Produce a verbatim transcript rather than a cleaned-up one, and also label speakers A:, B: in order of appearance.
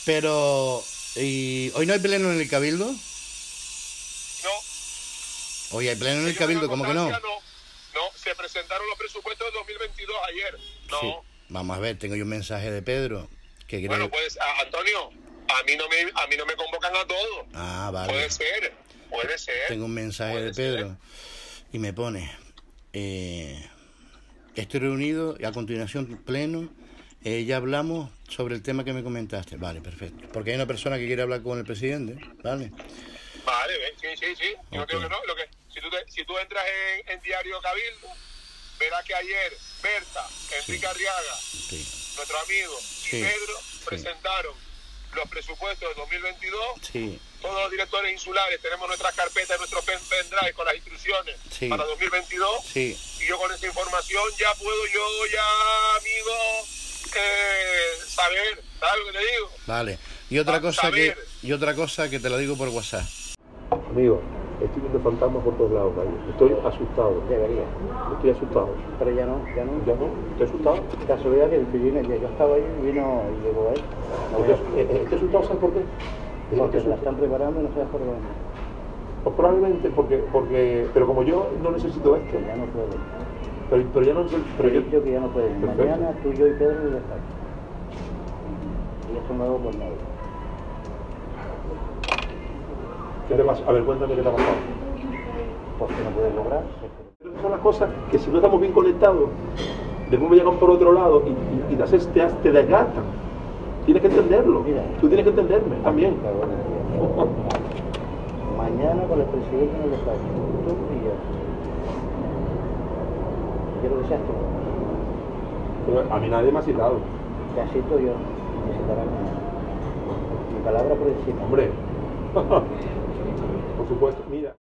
A: Pero, ¿y hoy no hay pleno en el Cabildo?
B: No.
A: Hoy hay pleno en el
B: Ellos
A: Cabildo,
B: tengan
A: ¿cómo que no?
B: constancia, no. No, se presentaron los presupuestos de dos mil veintidós ayer. No.
A: Sí. Vamos a ver, tengo yo un mensaje de Pedro. Que quiere...
B: Bueno, pues, a, Antonio, a mí, no me, a mí no me convocan a todos.
A: Ah, vale.
B: Puede ser, puede ser.
A: Tengo un mensaje de Pedro ser. Y me pone... Eh, estoy reunido y a continuación pleno. Eh, ya hablamos sobre el tema que me comentaste. Vale, perfecto. Porque hay una persona que quiere hablar con el presidente, ¿vale?
B: Vale, sí, sí, sí. Yo
A: okay.
B: no digo que no. Lo que, si, tú te, si tú entras en, en Diario Cabildo, verás que ayer Berta, Enrique sí. Arriaga, sí. nuestro amigo, y sí. Pedro sí. presentaron los presupuestos de dos mil veintidós. Sí. Todos los directores insulares tenemos nuestras carpetas, nuestros pen, pendrive con las instrucciones sí. para dos mil veintidós. Sí. Y yo con esa información ya puedo yo, ya, amigo, eh, saber, ¿sabes lo que te digo?
A: Vale. Y otra, cosa que, y otra cosa que te lo digo por WhatsApp.
C: Amigo, estoy viendo fantasmas por todos lados, ¿vale? Estoy asustado.
D: Debería.
C: Estoy asustado.
D: Pero ya no, ya no.
C: ¿Ya no? ¿Estoy asustado?
D: Casualidad que el vino, yo estaba ahí y vino y llegó él.
C: No estoy, estoy asustado, ¿sabes por qué?
D: Porque se la están preparando y no sabes por dónde.
C: Pues probablemente porque, porque, pero como yo no necesito esto.
D: Ya no puede.
C: Pero, pero ya no sé. Pero
D: yo he dicho que ya no puede. Mañana tú, yo y Pedro y ya está. Y eso no hago por nadie.
C: ¿Qué te pasa? A ver, cuéntame qué te ha pasado.
D: Porque no puedes lograr.
C: Pero son las cosas que si no estamos bien conectados, después me llegan por otro lado y, y, y te, haces, te, te desgastan. Tienes que entenderlo. Mira, tú tienes que entenderme también.
D: Mañana con el presidente en el despacho. Tú y yo. Quiero que seas tú.
C: Pero a mí nadie me ha citado.
D: Te has citado yo. Me citarán mañana. Mi palabra por encima.
C: Hombre. Por supuesto. Mira.